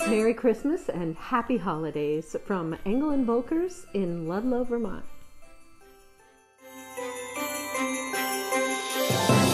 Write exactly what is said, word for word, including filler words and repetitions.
Merry Christmas and Happy Holidays from Engel Völkers in Ludlow, Vermont.